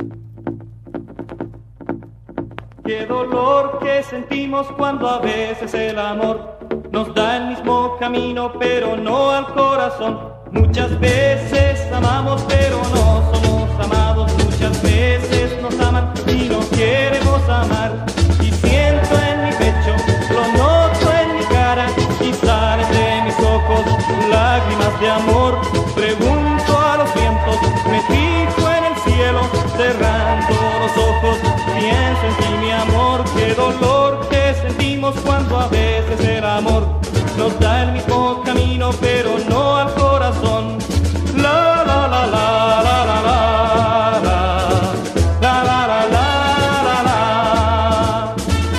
Qué dolor que sentimos cuando a veces el amor nos da el mismo camino, pero no al corazón. Muchas veces amamos, pero no somos amados. Muchas veces nos aman y no queremos amar. Y siento en mi pecho, lo noto en mi cara, y salen de mis ojos lágrimas de amor. Pregunto a los vientos, me fijo en el cielo, cerrando los ojos, pienso en ti, mi amor. Qué dolor que sentimos cuando a veces el amor nos da el mismo camino, pero no al corazón. La la la la la la la la la la la la la.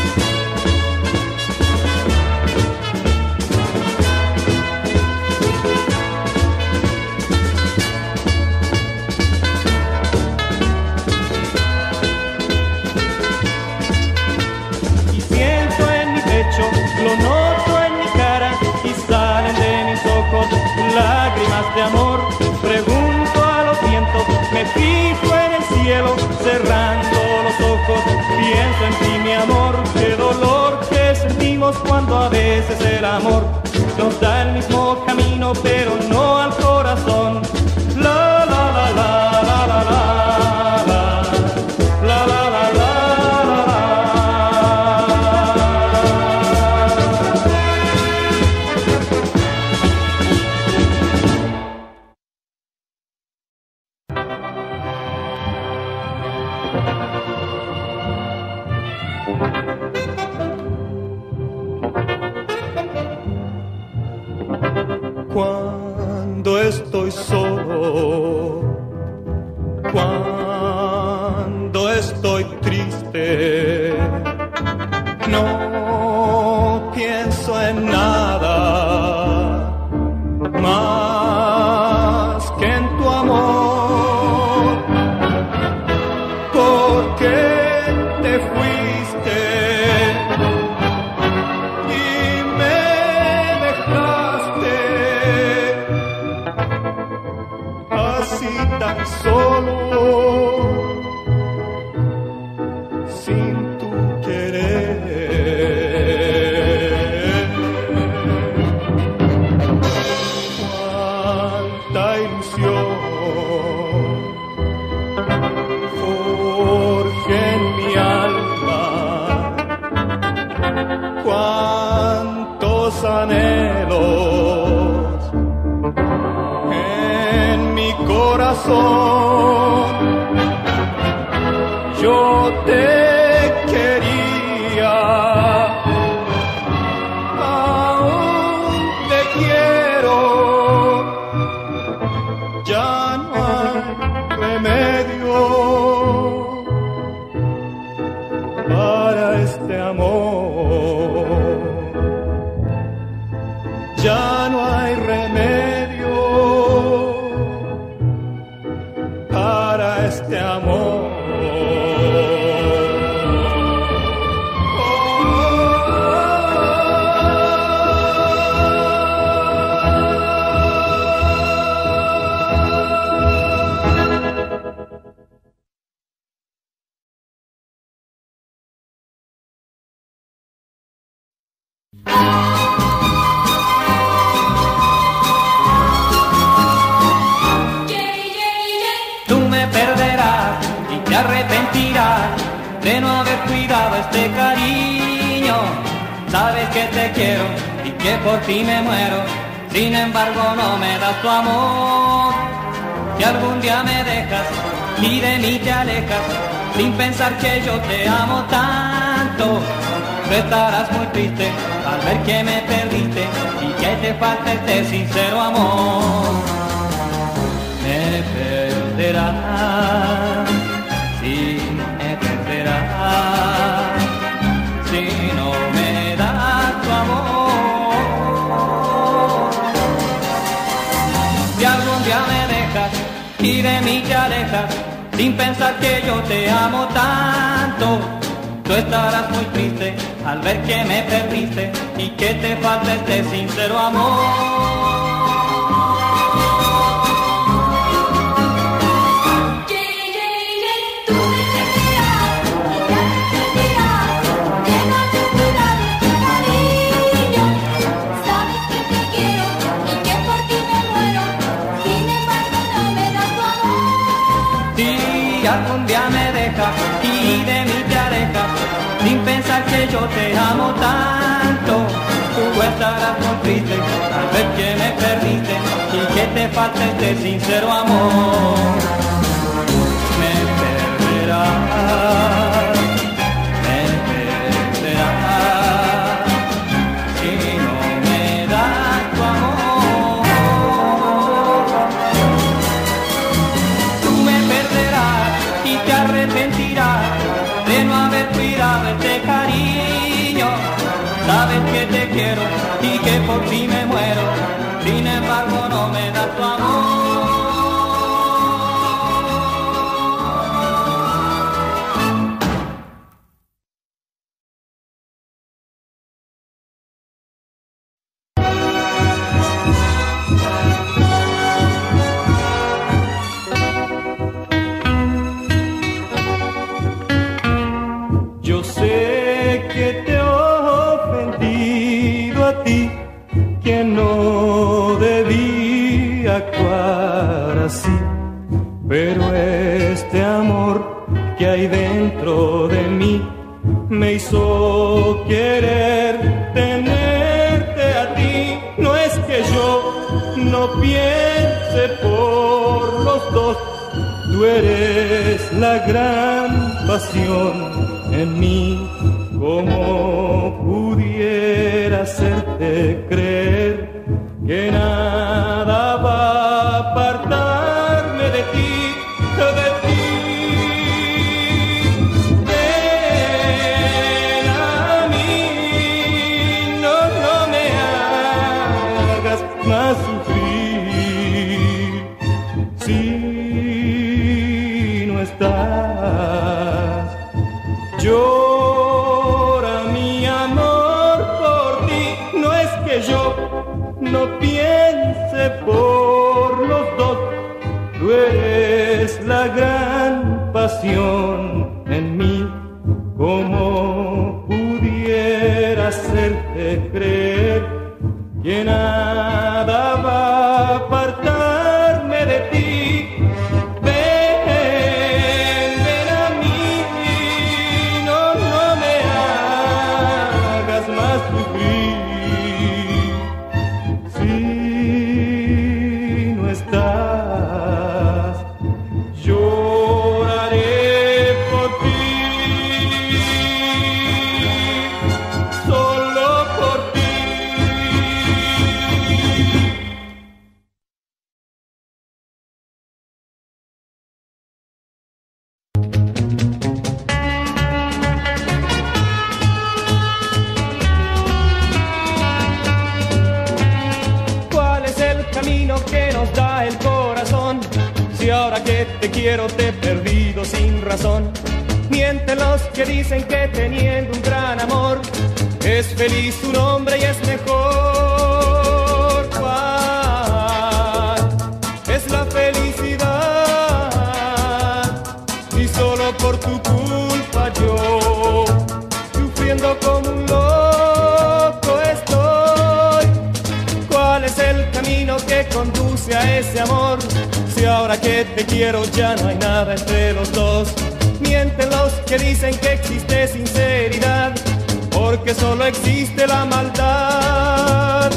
Y siento en mi pecho, lo noto en mi cara, y salen de mis ojos lágrimas de amor. Pregunto a los vientos, me fijo en el cielo, cerrando los ojos, pienso en ti, mi amor. Qué dolor que sentimos cuando a veces el amor nos da el mismo camino, pero no al corazón. La la la la la la la. Cuando estoy solo, cuando estoy triste, no pienso en nada más que en tu amor, porque te fuiste y me dejaste así tan solo, sin tu querer. Cuánta ilusión forjé en mi alma, cuántos anhelos en mi corazón. Yo te quería, aún te quiero, ya no hay remedio para este amor, ya no hay remedio para este amor. Tú me perderás y te arrepentirás de no haber cuidado este cariño. Sabes que te quiero y que por ti me muero, sin embargo no me das tu amor. Si algún día me dejas y de mí te alejas, sin pensar que yo te amo tanto, tú estarás muy triste al ver que me perdiste y que te falta este sincero amor. Me perderás, sí, me perderás, si no me das tu amor. Si algún día me dejas y de mí te alejas, sin pensar que yo te amo tanto, tú estarás muy triste al ver que me perdiste y que te falta este sincero amor. Tú si algún día me dejas y de mí te alejas, sin pensar que yo te amo tanto, tú estarás muy triste al ver que me perdiste y que te falta este sincero amor. Me perderás, si no me das tu amor. Tú me perderás y te arrepentirás de no haber cuidado este cariño. Sabes que te quiero y que por ti me muero, sin embargo no me das tu amor. Yo sé que te he ofendido a ti, que no debí actuar así, pero este amor que hay dentro de mí me hizo querer tenerte a ti. No es que yo no piense por los dos, tú eres la gran pasión en mí. ¿Cómo pudiera hacerte creer que nada va a apartarme de ti, de ti? Ven a mí, no me hagas más sufrir. Si no estás, llora mi amor por ti. No es que yo no piense por los dos, tú eres la gran pasión en mí. ¿Cómo pudiera hacerte creer que nada va a apartarme de ti? Que nos da el corazón, si ahora que te quiero te he perdido sin razón. Mienten los que dicen que teniendo un gran amor es feliz un hombre y es mejor. ¿Cuál es la felicidad? Si solo por tu culpa yo, sufriendo como un loco estoy. ¿Cuál es el camino que conduce a ese amor? Si ahora que te quiero ya no hay nada entre los dos. Mienten los que dicen que existe sinceridad, porque solo existe la maldad.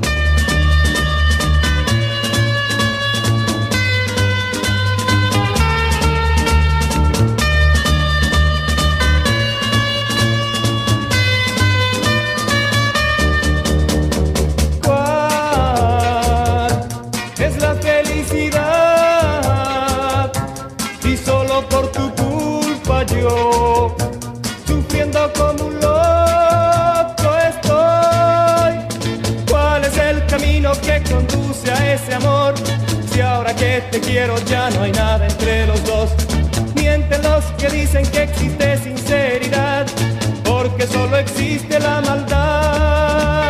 Yo, sufriendo como un loco estoy. ¿Cuál es el camino que conduce a ese amor? Si ahora que te quiero ya no hay nada entre los dos. Mienten los que dicen que existe sinceridad, porque solo existe la maldad.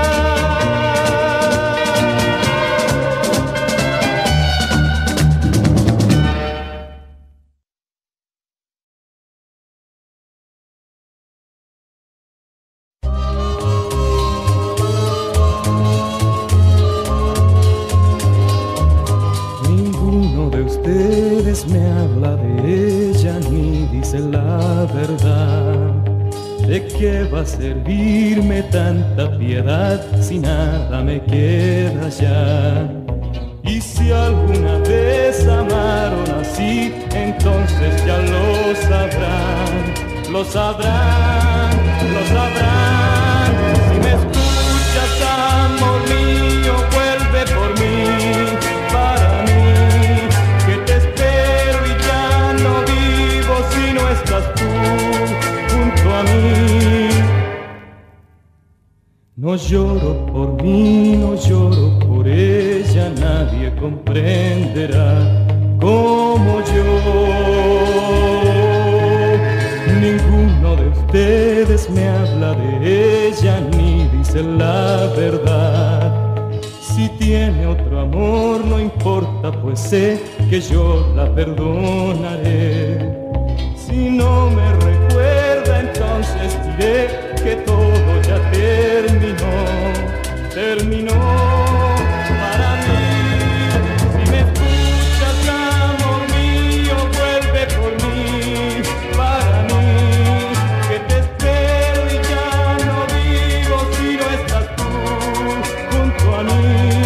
Me habla de ella, ¿De qué va a servirme tanta piedad si nada me queda ya? Y si alguna vez amaron así, entonces ya lo sabrán, lo sabrán, lo sabrán. Si me escuchas, amor mío, vuelve por mí, para mí, que te espero y ya no vivo si no estás tú junto a mí. No lloro por mí, no lloro por ella, nadie comprenderá como yo. Ninguno de ustedes me habla de ella ni dice la verdad. Si tiene otro amor no importa, pues sé que yo la perdonaré. Si no me recuerda, entonces diré que todo ya terminó, terminó para mí. Si me escuchas, amor mío, vuelve por mí, para mí, que te espero y ya no vivo si no estás tú junto a mí.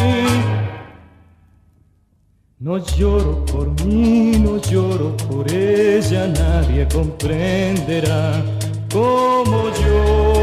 No lloro por mí, no lloro por ella, nadie comprenderá como yo.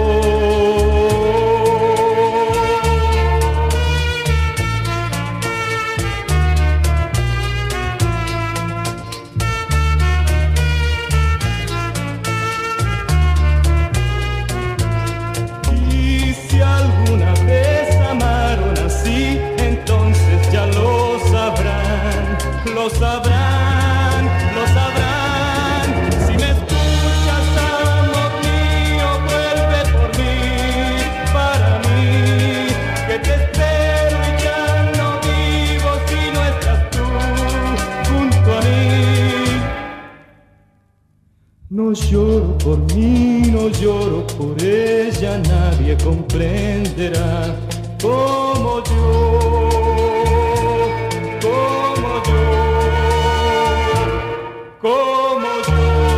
Y si alguna vez amaron así, entonces ya lo sabrán, lo sabrán, lo sabrán. Si me escuchas, amor mío, vuelve por mí, para mí, que te espero y ya no vivo si no estás tú junto a mí. No lloro por mí, no lloro por ella, nadie comprenderá como yo. Como yo, como yo.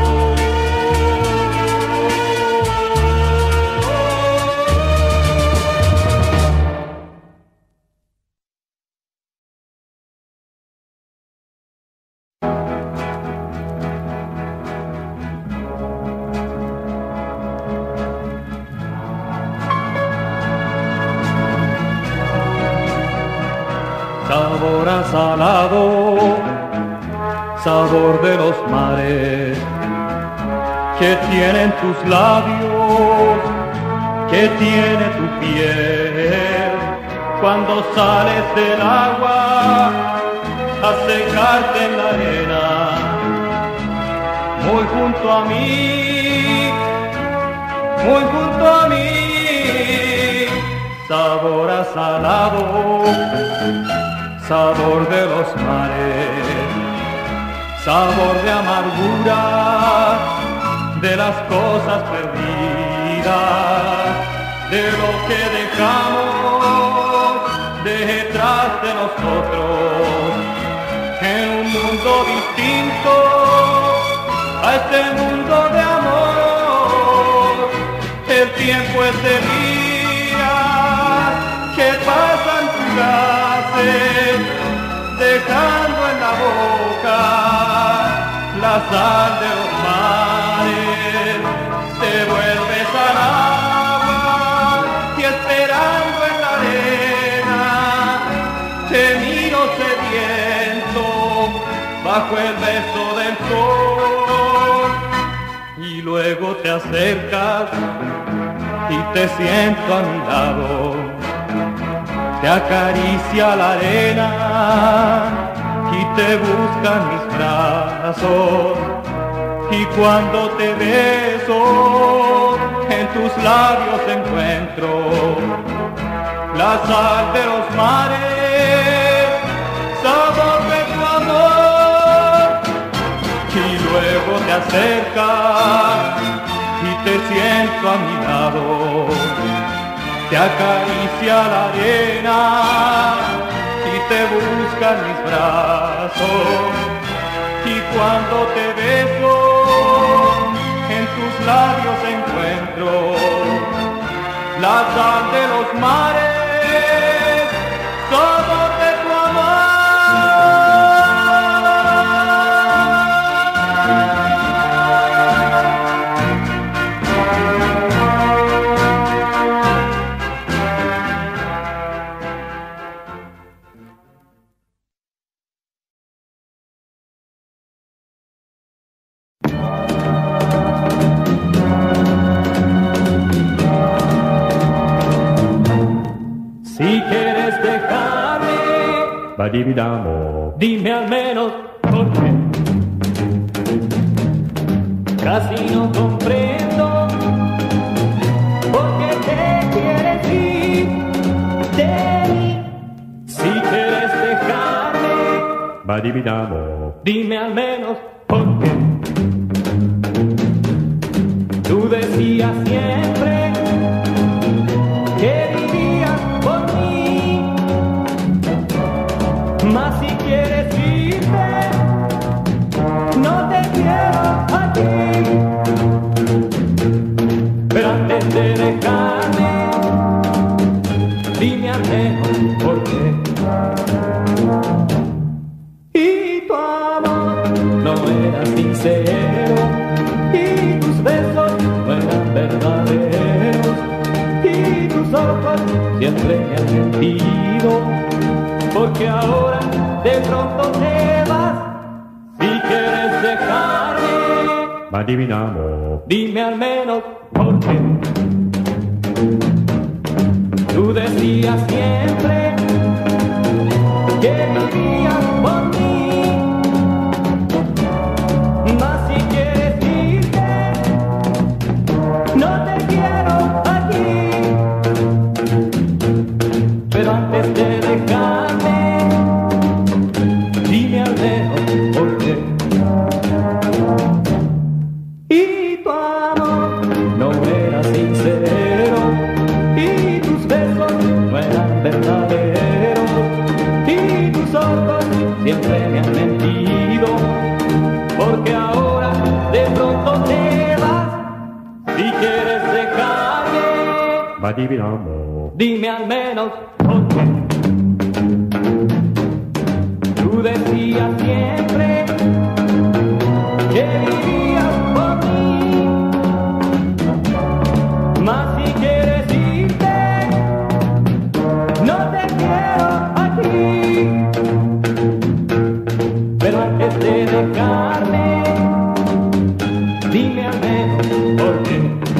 Sabor a salado, sabor de los mares, que tienen tus labios, que tiene tu piel, cuando sales del agua a secarte en la arena, muy junto a mí, muy junto a mí. Sabor a salado, sabor de los mares, sabor de amargura, de las cosas perdidas, de lo que dejamos detrás de nosotros, en un mundo distinto a este mundo de amor. El tiempo es de días que pasan fugaces, dejando en la boca la sal de los mares. Te vuelves al agua y esperando en la arena, te miro sediento bajo el beso del sol, y luego te acercas y te siento a mi lado. Te acaricia la arena y te buscan mis brazos, y cuando te beso en tus labios encuentro la sal de los mares, sabor de tu amor. Y luego te acercas y te siento a mi lado, te acaricia la arena y te buscan mis brazos, y cuando te beso en tus labios encuentro la sal de los mares, somos de tu amor. Si quieres dejarme, dime al menos por qué. Casi no comprendo por qué te quieres ir de mí. Si quieres dejarme, dime al menos por qué. Tú decías siempre que vivías por mí, mas si quieres irte, no te quiero aquí. Pero antes de dejarme, dime al menos por qué. Y tu amor no era sincero, y tus besos no eran verdaderos, y tus ojos siempre me han mentido, porque ahora de pronto te vas. Si quieres dejarme, dime al menos por qué. Tú decías siempre que vivías por mí, mas si quieres irte, no te quiero aquí. Pero antes de dejarme, dime al menos por qué. Y tu amor no era sincero, y tus besos no eran verdaderos, y tus ojos siempre me han mentido, porque ahora de pronto te vas. Si quieres dejarme, dime al menos por qué. Tú decías siempre que vivías por mí, mas si quieres irte, no te quiero aquí. Pero antes de dejarme, dime al menos por qué.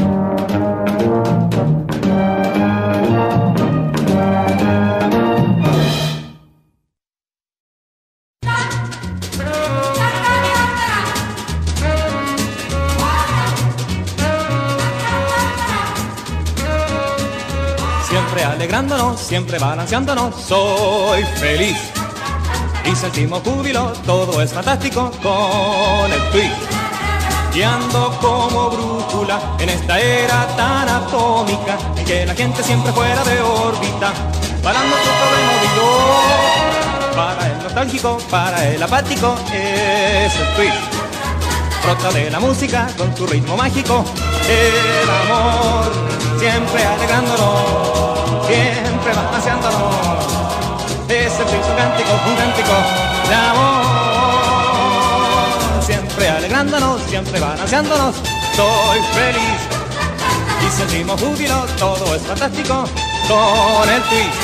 Siempre alegrándonos, siempre balanceándonos, soy feliz y sentimos júbilo, todo es fantástico con el twist. Y ando como brújula en esta era tan atómica, en que la gente siempre fuera de órbita, parando su problema olvidó. Para el nostálgico, para el apático, es el twist. Brota de la música con su ritmo mágico, el amor siempre alegrándonos, siempre balanceándonos. Es el twist, un cántico de amor. Siempre alegrándonos, siempre balanceándonos, soy feliz y sentimos júbilo, todo es fantástico con el twist.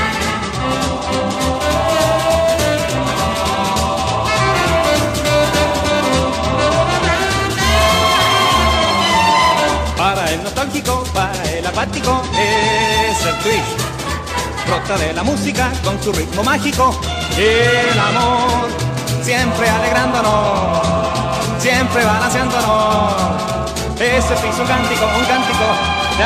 Para el nostálgico, para el apático, es el twist. Brota de la música con su ritmo mágico, el amor siempre alegrándonos, siempre balanceándonos. Es el twist, un cántico de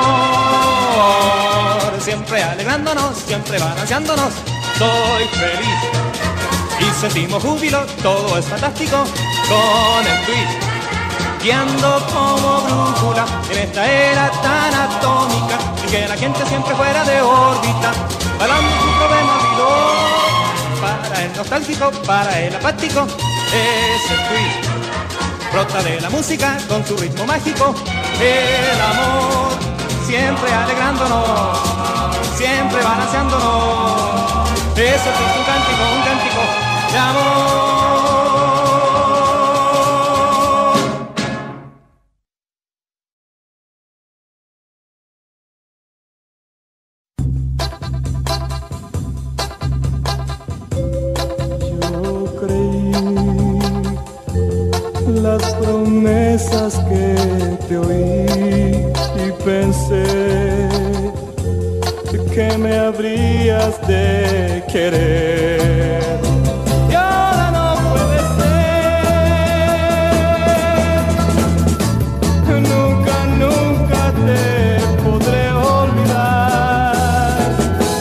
amor. Siempre alegrándonos, siempre balanceándonos, soy feliz y sentimos júbilo, todo es fantástico con el twist. Guiando como brújula en esta era tan atómica, en que la gente siempre fuera de órbita, parando su problema olvidó. Para el nostálgico, para el apático, es el twist. Brota de la música con su ritmo mágico, el amor siempre alegrándonos, siempre balanceándonos. Eso es un cántico de amor. Yo creí las promesas que te oí y pensé que me habrías de querer. Y ahora no puede ser. Nunca, nunca te podré olvidar.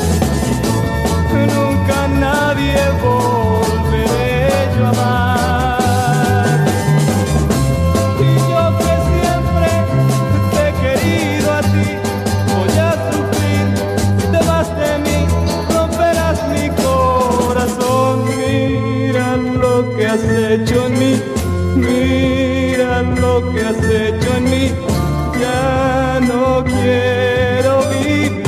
Nunca nadie volveré yo a amar. Y yo que siempre te he querido a ti, voy a sufrir si te vas de mí, romperás mi corazón. Mira lo que has hecho en mí, mira lo que has hecho en mí, ya no quiero vivir.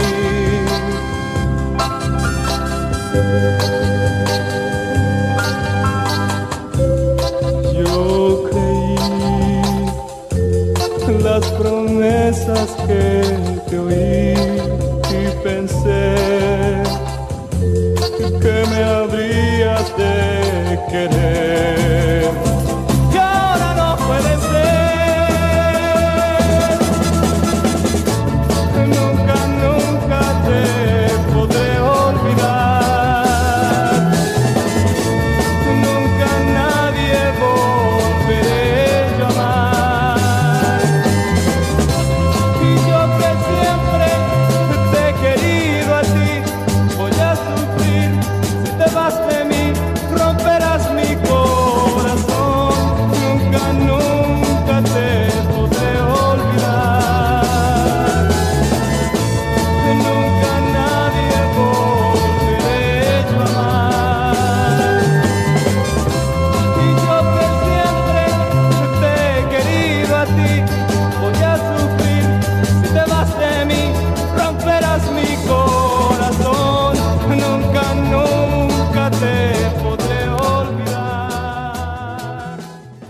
Yo creí las promesas que te oí y pensé que me habrías de querer. Y ahora no puede ser. Nunca, nunca te podré olvidar. Nunca nadie volveré yo a amar. Y yo que siempre te he querido a ti, voy a sufrir si te vas de mí, romperás mi corazón. Nunca, nunca te podré olvidar. Nunca nadie volveré yo a amar. Y yo que siempre te he querido a ti, voy a sufrir si te vas de mí, romperás mi corazón. Nunca, nunca te podré olvidar.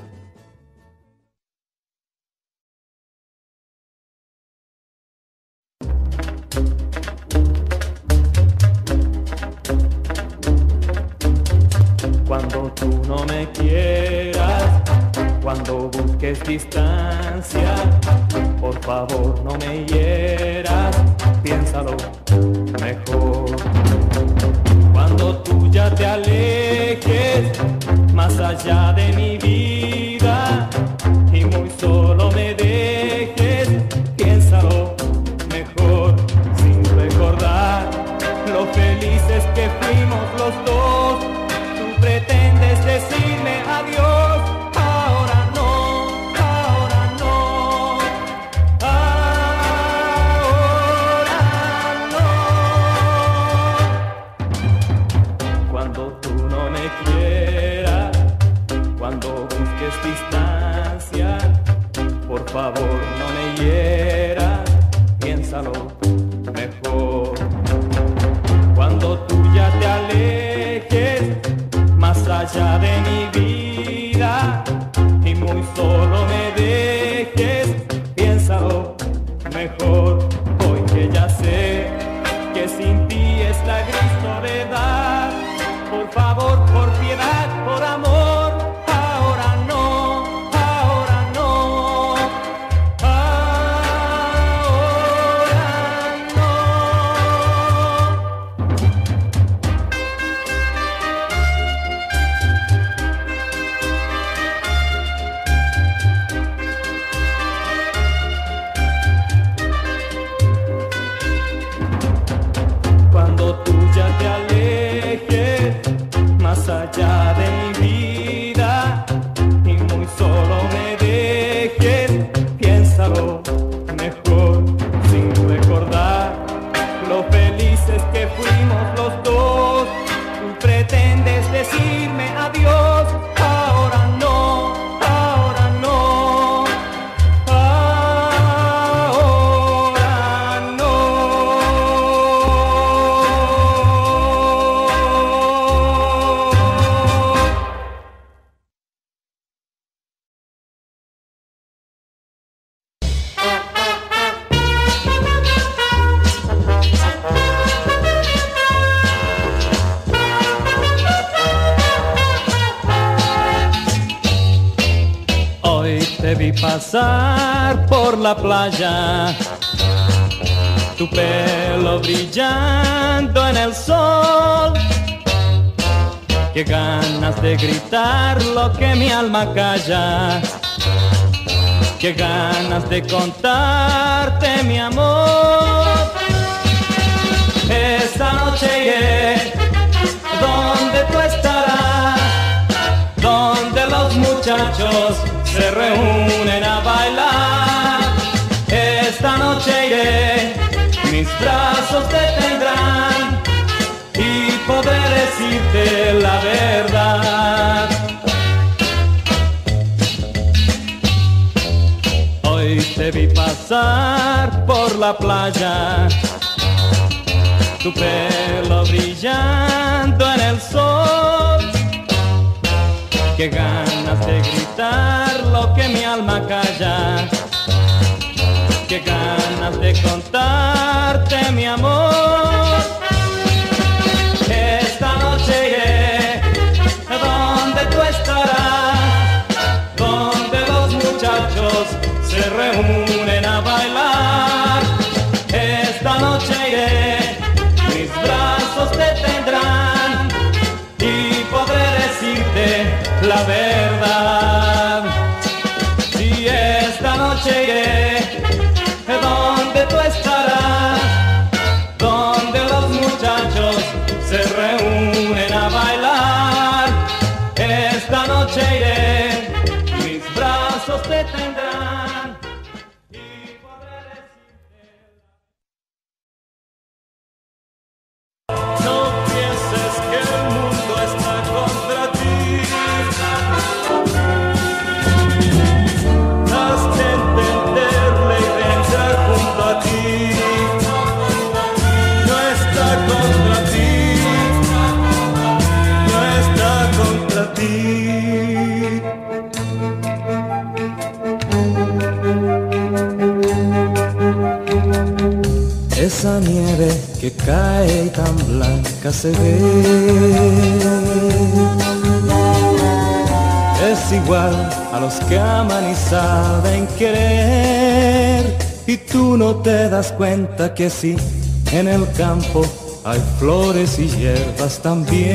Cuando tú no me quieras, cuando busques distancia, por favor no me hieras, piénsalo mejor. Cuando tú ya te alejes, más allá de mi vida, y muy solo me dejes, piénsalo mejor, sin recordar lo felices que fuimos los dos. Tú pretendes decirme adiós, ahora no, ahora no, ahora no. Cuando tú no me quieras, cuando busques distancia, por favor no me hieras, piénsalo mejor. Cuando tú ya te alejes, más allá de mi vida, y muy solo me dejes, piénsalo mejor. Hoy que ya sé que sin ti es la gris soledad, por favor, por piedad, por amor, ahora no, ahora no, ahora te vi pasar por la playa, tu pelo brillando en el sol. Qué ganas de gritar lo que mi alma calla, qué ganas de contarte mi amor. Esta noche iré donde tú estarás, donde los muchachos se reúnen a bailar. Esta noche iré, mis brazos te tendrán y podré decirte la verdad. Hoy te vi pasar por la playa, tu pelo brillando en el sol. Qué ganas de gritar lo que mi alma calla, qué ganas de contarte mi amor. Esta noche iré donde tú estarás, donde los muchachos se reúnen a bailar. Esta noche iré, mis brazos te tendrán y podré decirte la verdad. Si esta noche iré donde tú estarás, donde los muchachos se reúnen a bailar. Esta noche iré, mis brazos te tendrán y podré decirte. No pienses que el mundo está contra ti, has de entenderle y de entrar junto a ti. No está contra ti, no está contra ti. Esa nieve que cae y tan blanca se ve, es igual a los que aman y saben querer. Y tú no te das cuenta que sí, en el campo hay flores y hierbas también.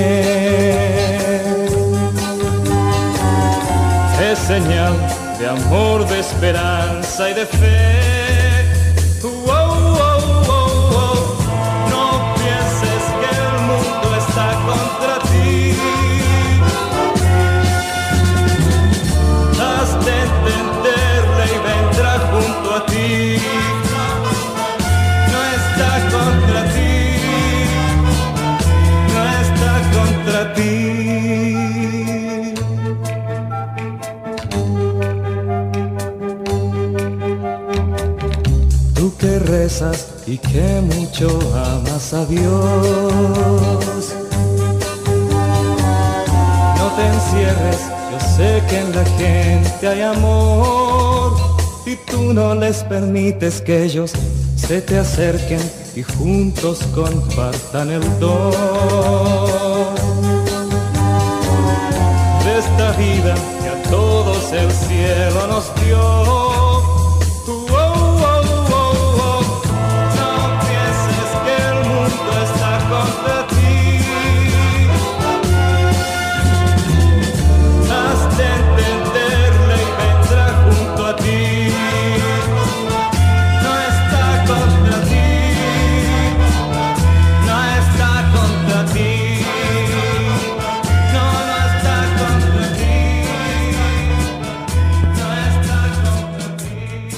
Es señal de amor, de esperanza y de fe. No pienses que el mundo está contra ti, has de entenderle y vendrá junto a ti. No está contra ti, no está contra ti. Tú que rezas y que mucho amas a Dios, no te encierres, yo sé que en la gente hay amor, y tú no les permites que ellos se te acerquen y juntos compartan el don de esta vida que a todos el cielo nos dio. Contra ti, has de entenderle y vendrá junto a ti. No está contra ti, no está contra ti, no, no está contra ti, no está contra ti.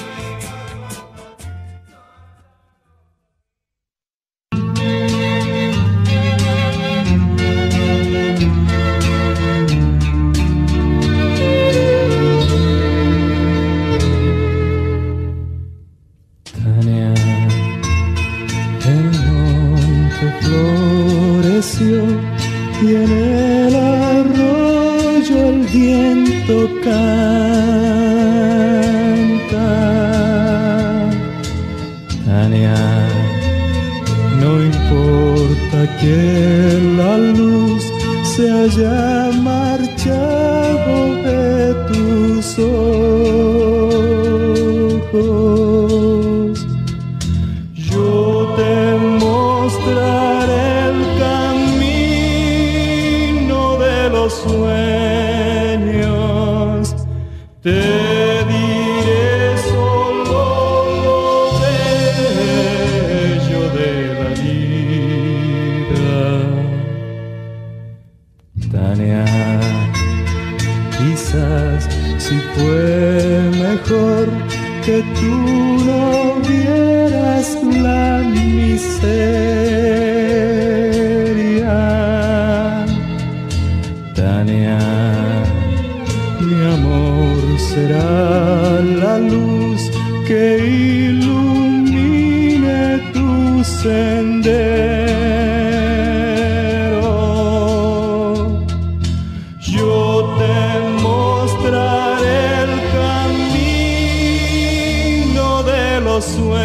Y en el arroyo el viento canta. Tania, no importa que la luz se haya marchado de tus ojos, ojos. Yo te mostraré el camino de los sueños. Te diré solo lo bello de la vida. Tania, quizás si fue mejor que tú no vieras la miseria. Tania, mi amor será la luz que ilumine tu sendero. Yo te mostraré el camino de los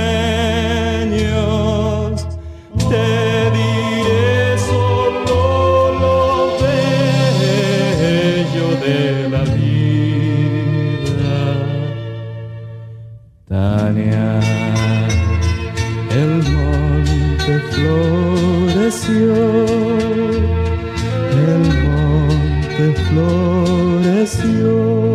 sueños. Te diré solo lo bello de la vida. Tania, el monte floreció, el monte floreció.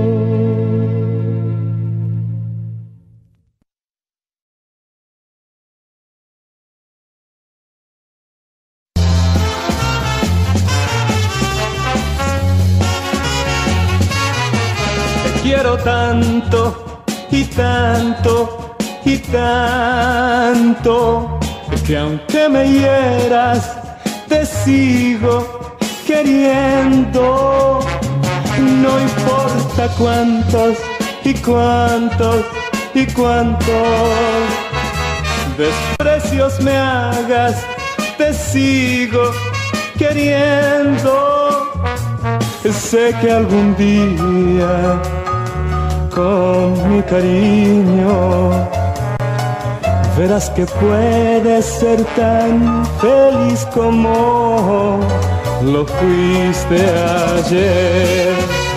Quiero tanto y tanto y tanto que aunque me hieras te sigo queriendo. No importa cuántos y cuántos y cuántos desprecios me hagas, te sigo queriendo. Sé que algún día con mi cariño verás que puedes ser tan feliz como lo fuiste ayer.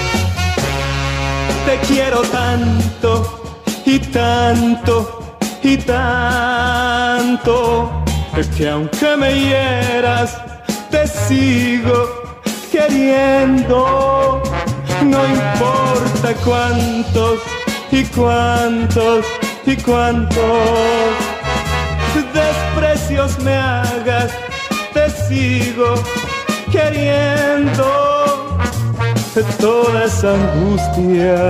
Te quiero tanto y tanto y tanto que aunque me hieras te sigo queriendo. No importa cuántos y cuántos y cuántos desprecios me hagas, te sigo queriendo. Toda esa angustia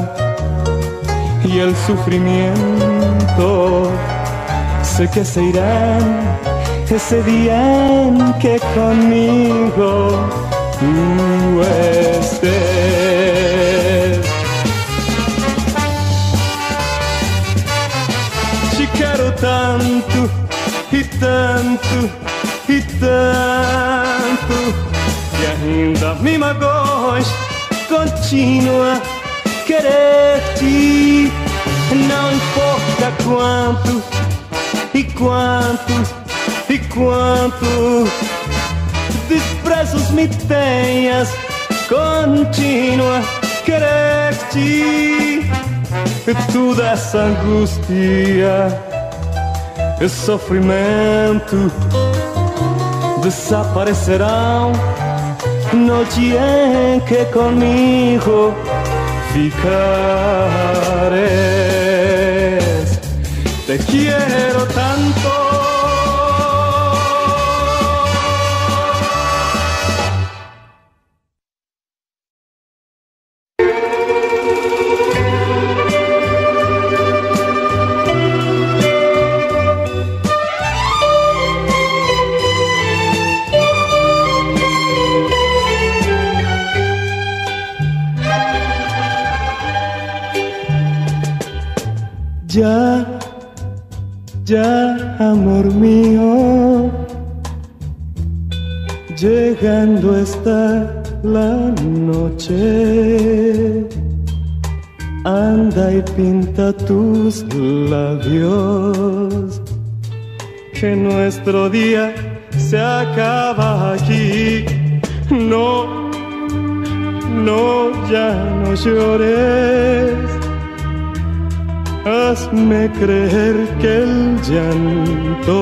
y el sufrimiento sé que se irán ese día en que conmigo tú estés. Te quero tanto e tanto e tanto que ainda me magoas, continua a querer-te. Não importa quantos e quantos e quantos desprezos me tenhas, continua a querer-te. Toda essa angústia e sofrimento desaparecerão no dia em que comigo ficares. Te quiero tanto. Ya, amor mío, llegando está la noche. Anda y pinta tus labios, que nuestro día se acaba aquí. No, ya no llores. hazme creer que el llanto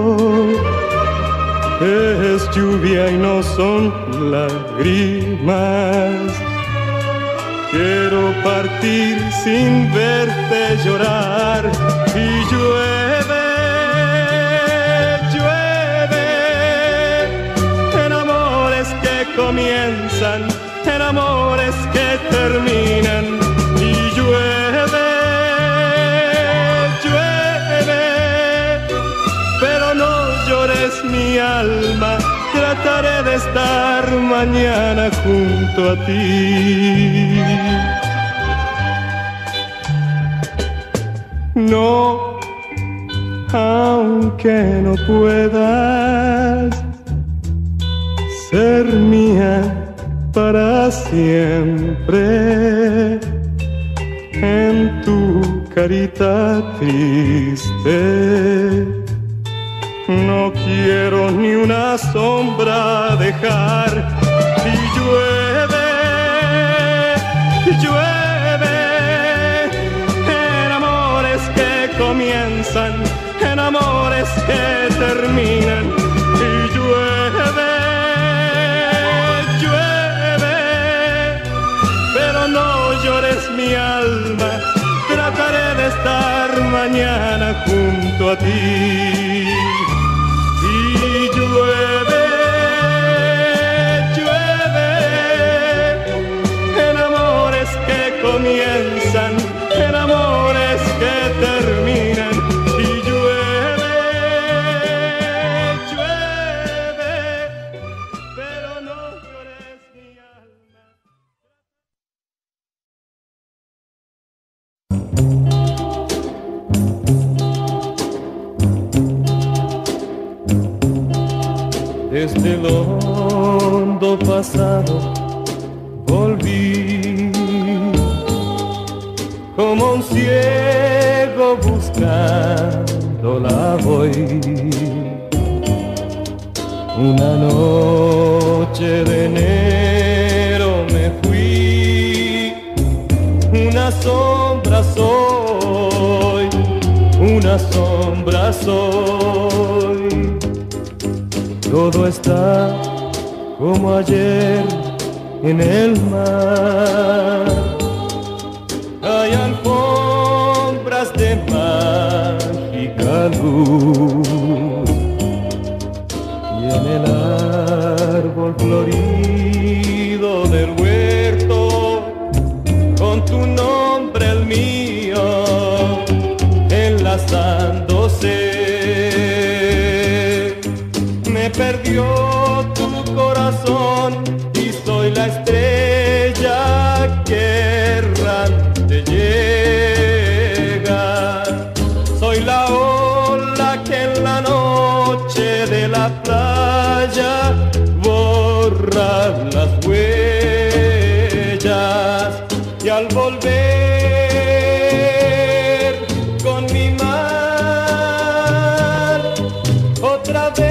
es lluvia y no son lágrimas. Quiero partir sin verte llorar y llueve, llueve en amores que comienzan, en amores que terminan y llueve, llueve, pero no llores mi alma, trataré de estar mañana junto a ti. No, aunque no puedas ser mía para siempre, en tu carita triste no quiero ni una sombra dejar. Y llueve, llueve en amores que comienzan, en amores que terminan. Y llueve, llueve, pero no llores mi alma, trataré de estar mañana junto a ti. Llueve, llueve en amores que comienzan, en amores que terminan. Y llueve, llueve, pero no llores mi alma. Desde el hondo pasado volví, como un ciego buscándola voy. Una noche de enero me fui, una sombra soy, una sombra soy. Todo está como ayer en el mar. Hay alfombras de mágica luz y en el árbol florido del huerto, con tu nombre el mío enlazándose. Perdió tu corazón y soy la estrella que errante llega. Soy la ola que en la noche de la playa borra las huellas y al volver con mi mar otra vez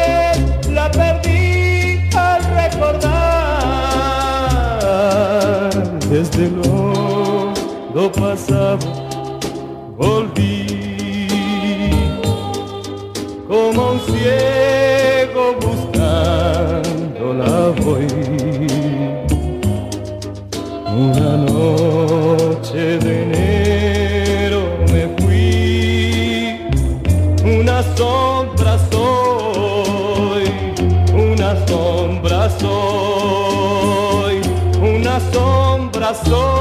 desde el hondo pasado volví, como un ciego buscándola voy. Una noche de enero me fui, una sombra soy, una sombra soy, una sombra soy.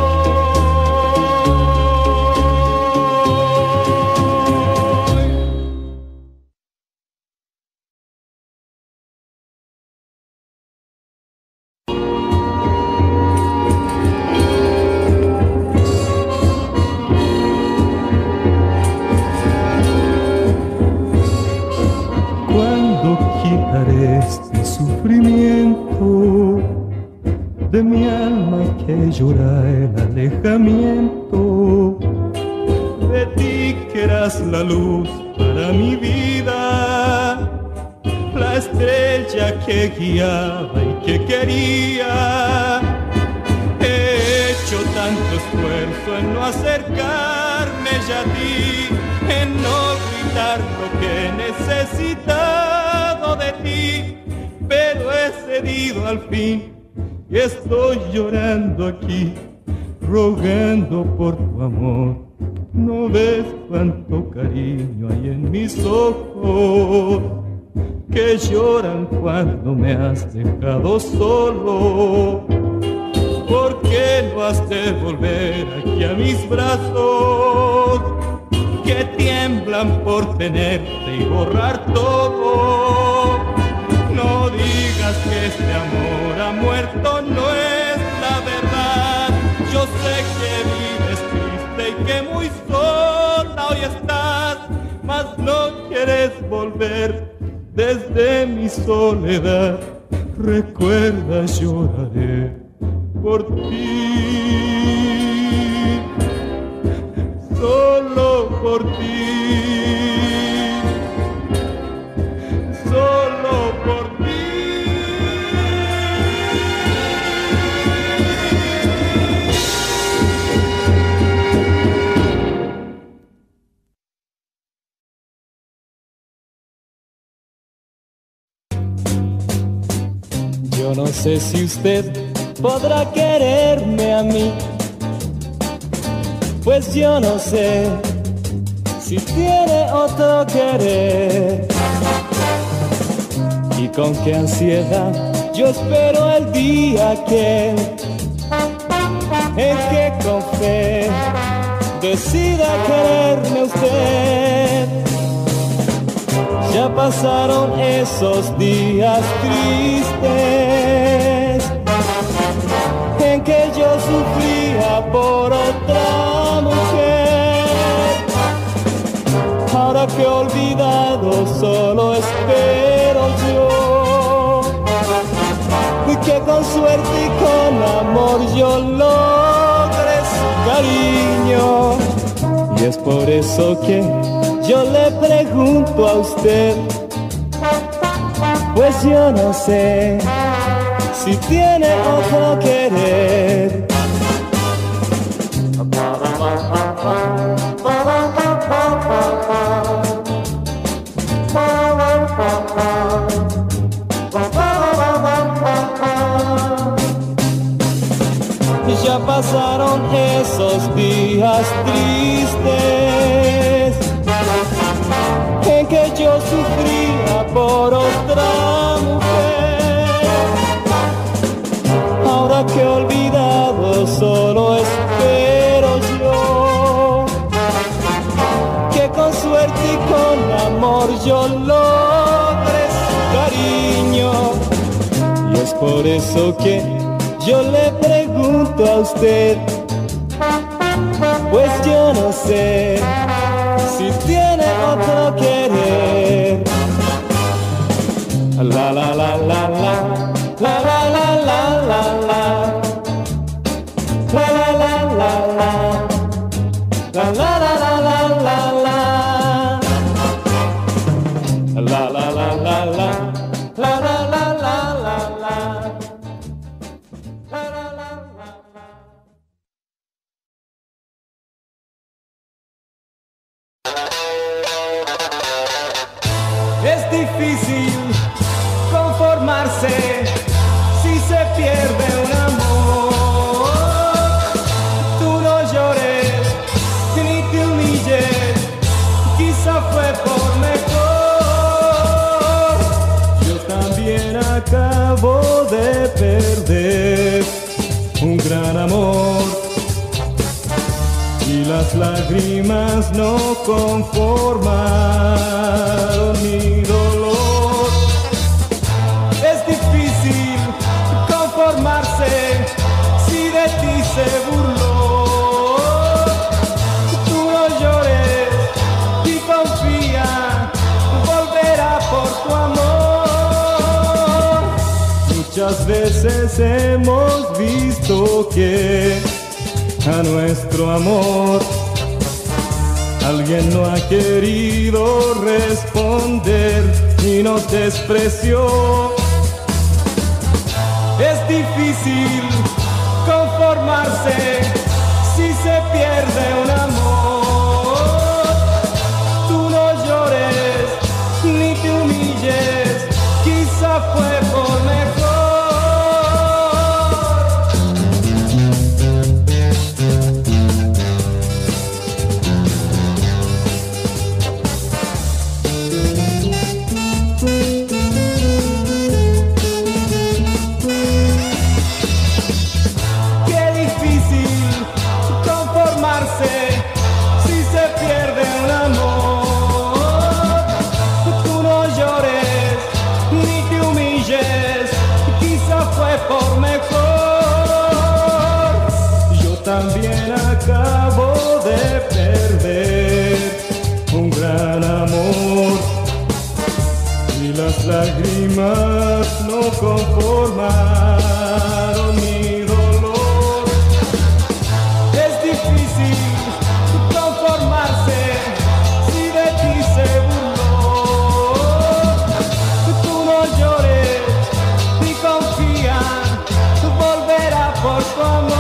¿Cuándo quitaré este sufrimiento de mi alma que llora el alejamiento? De ti que eras la luz para mi vida, la estrella que guiaba y que quería. He hecho tanto esfuerzo en no acercar quedarme ya a ti, en no gritar lo que he necesitado de ti, pero he cedido al fin y estoy llorando aquí, rogando por tu amor. ¿No ves cuánto cariño hay en mis ojos que lloran cuando me has dejado solo? ¿Por qué no has de volver aquí a mis brazos que tiemblan por tenerte y borrar todo? No digas que este amor ha muerto, no es la verdad. Yo sé que vives triste y que muy sola hoy estás, mas no quieres volver desde mi soledad. Recuerda, lloraré por ti, solo por ti, solo por ti. Yo no sé si usted podrá quererme a mí, pues yo no sé si tiene otro querer. Y con qué ansiedad yo espero el día en que con fe decida quererme usted. Ya pasaron esos días tristes en que yo sufría por otra mujer. Ahora que he olvidado solo espero yo y que con suerte y con amor yo logre su cariño. Y es por eso que yo le pregunto a usted, pues yo no sé si tiene otro querer. Ya pasaron esos días tristes en que yo sufría por otra mujer. Ahora que he olvidado solo espero yo que con suerte y con amor yo logre su cariño. Y es por eso que yo le pregunto a usted, pues yo no sé si tiene otro querer. La la la la la, la la la la la la, la la la la la, la la la la la la, la la la la la, la la la la la la. Es difícil conformarse si se pierde un amor. Tú no llores ni te humilles, quizá fue por mejor. Yo también acabo de perder un gran amor y las lágrimas no conformaron mi dolor. Es difícil conformarse si de ti se burló. Tú no llores y confía, volverá por tu amor. Muchas veces hemos visto que a nuestro amor alguien no ha querido responder y nos despreció. Es difícil conformarse si se pierde un amor. transformaron mi dolor. Es difícil conformarse si de ti se burló. Tú no llores y confía, volverá por tu amor.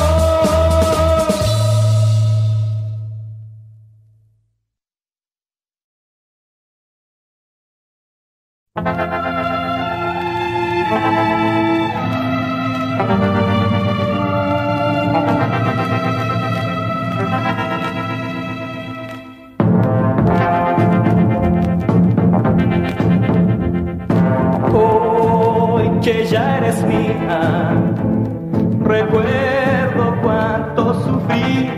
Hoy que ya eres mía, recuerdo cuánto sufrí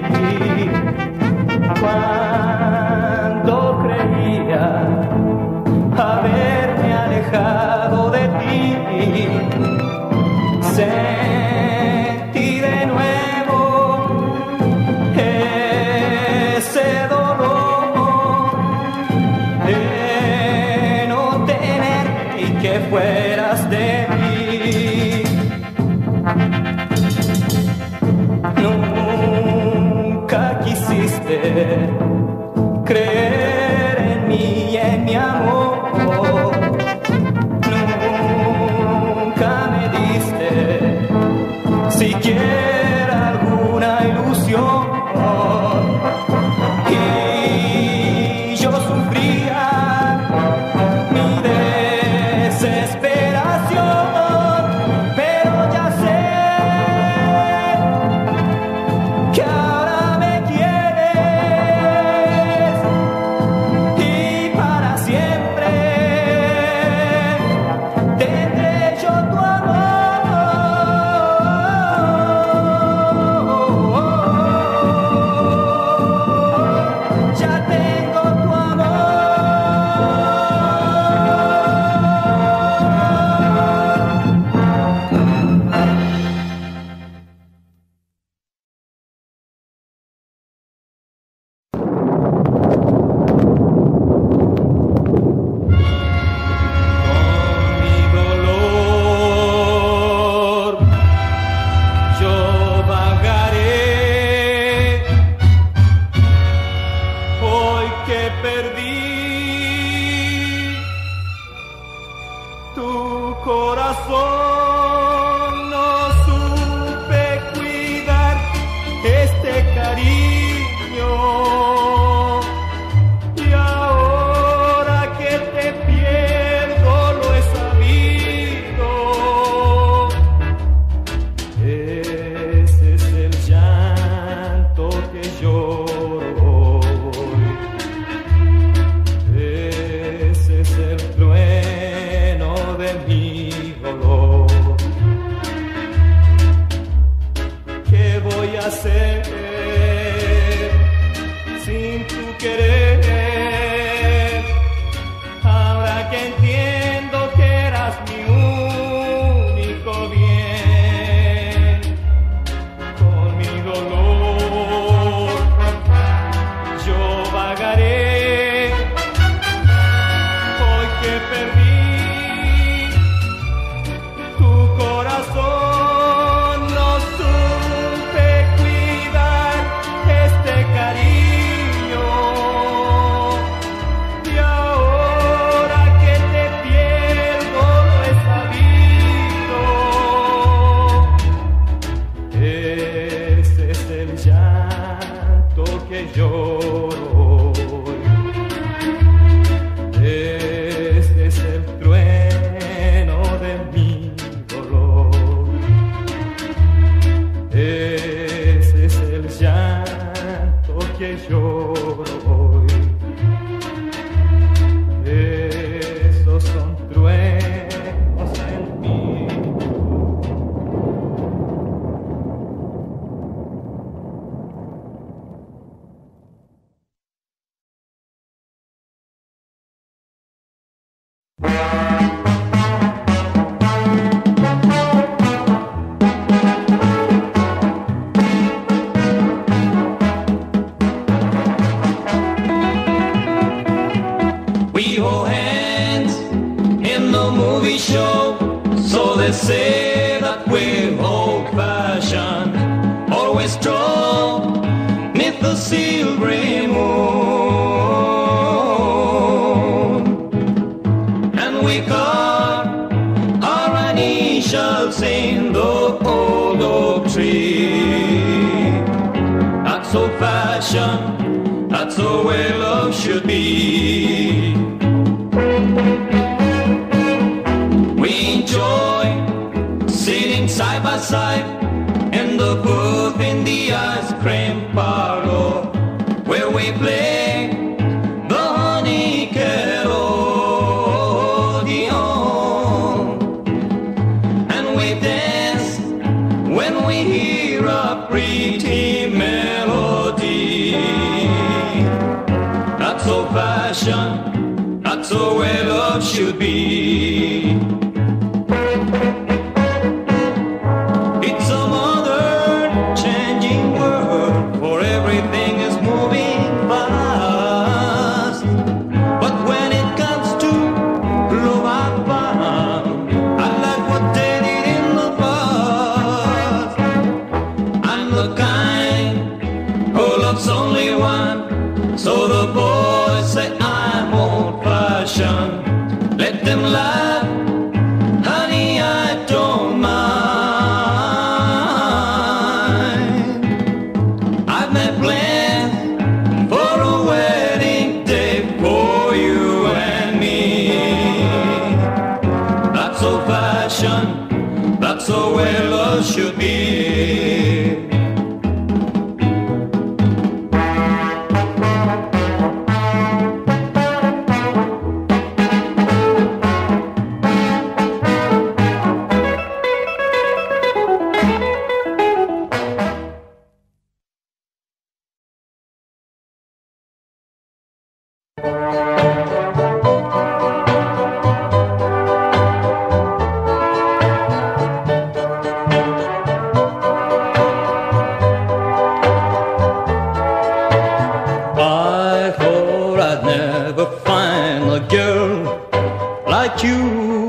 cuando creía haberme alejado de ti. Sentí de nuevo ese dolor de no tener y que fueras de mí. Nunca quisiste creer en mí y en mi amor. Nunca me diste siquiera alguna ilusión. Y yo sufría mi desesperación, pero ya sé que ahora me quieres y para siempre tendré yo tu amor. Ya tengo tu amor. Con mi dolor yo vagaré. Hoy que perdí tu corazón, no supe cuidar este cariño. Y ahora que te pierdo lo he sabido. Ese es el llanto que lloro hoy. Ese es el trueno de mi dolor. ¿Qué voy a hacer sin tu querer? Ahora que entiendo que eras mi único bien. Con mi dolor yo vagaré. Hoy que perdí tu corazón, no supe cuidar este cariño. Y ahora que te pierdo lo he sabido. Ese es el llanto que lloro hoy. Ese es el trueno de mi dolor. Ese es el llanto que lloro hoy. Esos son truenos en mí. We hold hands in the movie show so they say that we're old-fashioned, always stroll neath the silvery moon, and we carve our initials in the old oak tree. That's old-fashioned, that's the way love should be. We enjoy sitting side by side in the booth in the ice cream parlor, where we play the honey carillon, and we dance when we hear a pretty melody. That's old-fashioned, that's the way love should be. It's a modern, changing world, for everything is moving fast. But when it comes to love, I found I like what they did in the past. I'm the kind who loves only one, so the boys say I'm old-fashioned. Let them laugh, honey, I don't mind. I've made plans for a wedding day for you and me. That's old-fashioned, that's the way love should be. I thought I'd never find a girl like you.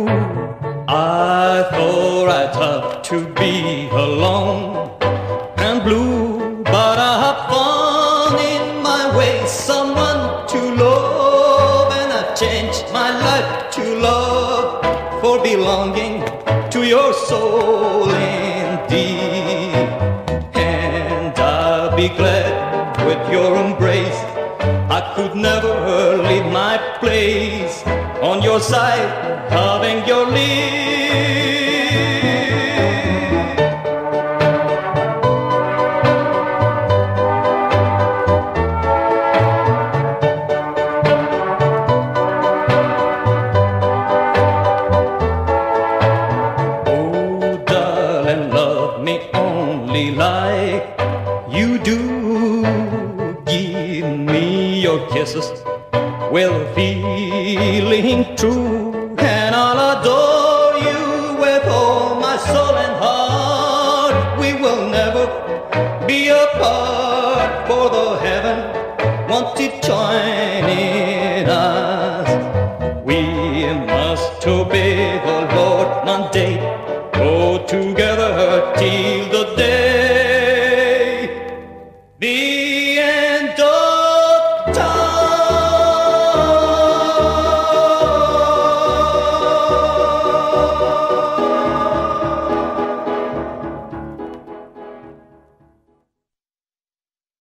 I thought I'd have to be alone and blue, but I have found in my way someone to love, and I've changed my life to love for belonging to your soul indeed. And I'll be glad with your embrace. I could never leave my place on your side, having your lead. Oh, darling, love me only like you do. Give me your kisses with feeling true, and I'll adore you with all my soul and heart. We will never be apart, for the heaven wants to join in us. We must obey the Lord mandate, go together till the day